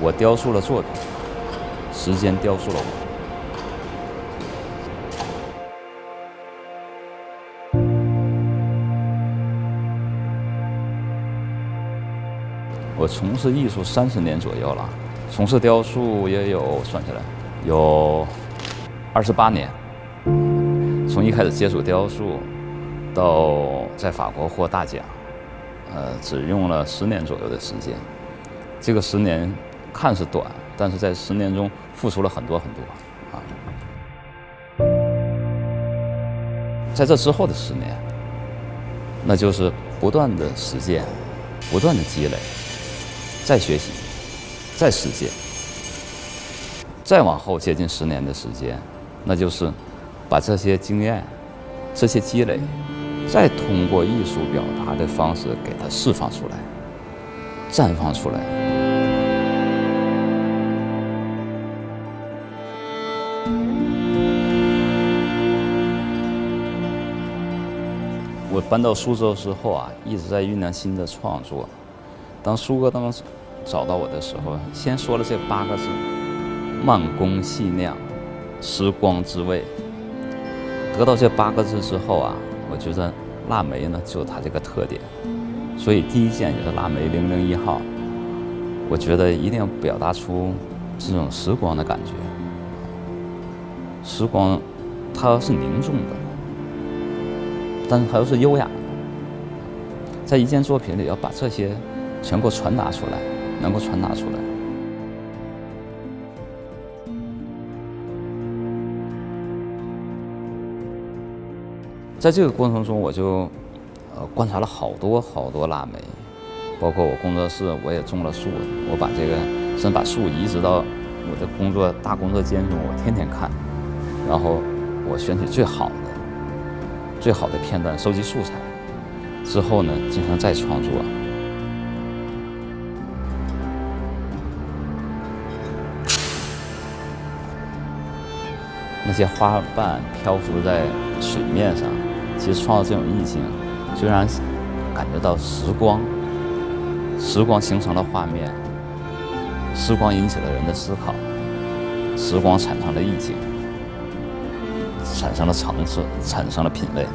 我雕塑了作品，时间雕塑了我。我从事艺术30年左右了，从事雕塑也有算起来有28年。从一开始接触雕塑，到在法国获大奖，只用了10年左右的时间。这个10年看似短，但是在10年中付出了很多啊。在这之后的10年，那就是不断的实践，不断的积累。再学习，再实践，再往后接近10年的时间，那就是把这些经验、这些积累，再通过艺术表达的方式给它释放出来、绽放出来。我搬到苏州之后啊，一直在酝酿新的创作。当苏哥当时找到我的时候，先说了这8个字：慢工细酿，时光之味。得到这8个字之后啊，我觉得腊梅呢就有它这个特点，所以第一件就是腊梅001号。我觉得一定要表达出这种时光的感觉。时光它是凝重的，但是它又是优雅的。在一件作品里要把这些全部传达出来，能够传达出来。在这个过程中，我就观察了好多腊梅，包括我工作室我也种了树，我把这个甚至把树移植到我的大工作间中，我天天看，然后我选取最好的片段，收集素材，之后呢进行再创作。那些花瓣漂浮在水面上，其实创造这种意境，就让人感觉到时光形成了画面，时光引起了人的思考，时光产生了意境，产生了层次，产生了品味。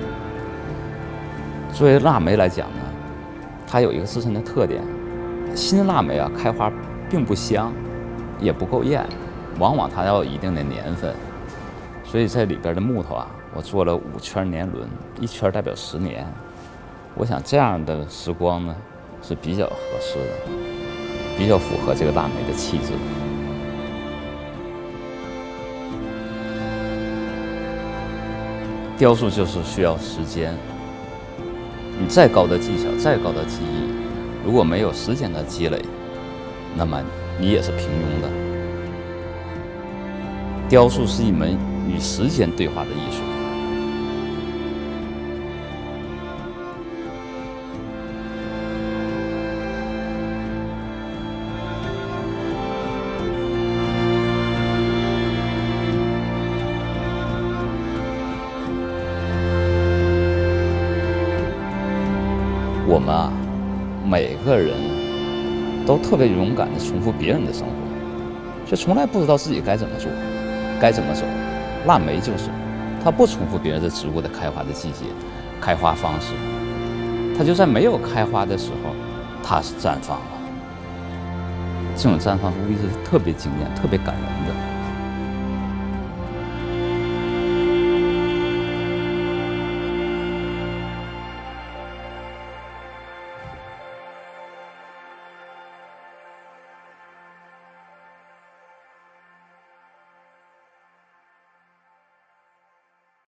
作为腊梅来讲呢，它有一个自身的特点，新腊梅啊开花并不香，也不够艳，往往它要有一定的年份。所以在里边的木头啊，我做了5圈年轮，1圈代表10年。我想这样的时光呢是比较合适的，比较符合这个腊梅的气质。雕塑就是需要时间，你再高的技巧、再高的技艺，如果没有时间的积累，那么你也是平庸的。雕塑是一门与时间对话的艺术。我们啊，每个人都特别勇敢地重复别人的生活，却从来不知道自己该怎么做，该怎么走。腊梅就是，它不重复别人的植物的开花的季节、开花方式，它就在没有开花的时候，它是绽放了。这种绽放无疑是特别惊艳、特别感人的。